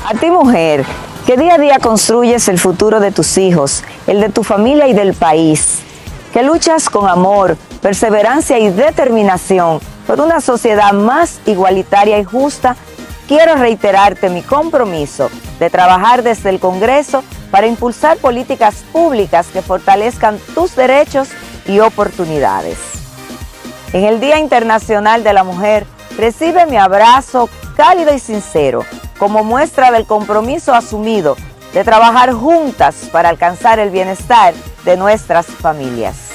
A ti, mujer, que día a día construyes el futuro de tus hijos, el de tu familia y del país, que luchas con amor, perseverancia y determinación por una sociedad más igualitaria y justa, quiero reiterarte mi compromiso de trabajar desde el Congreso para impulsar políticas públicas que fortalezcan tus derechos y oportunidades. En el Día Internacional de la Mujer, recibe mi abrazo cálido y sincero como muestra del compromiso asumido de trabajar juntas para alcanzar el bienestar de nuestras familias.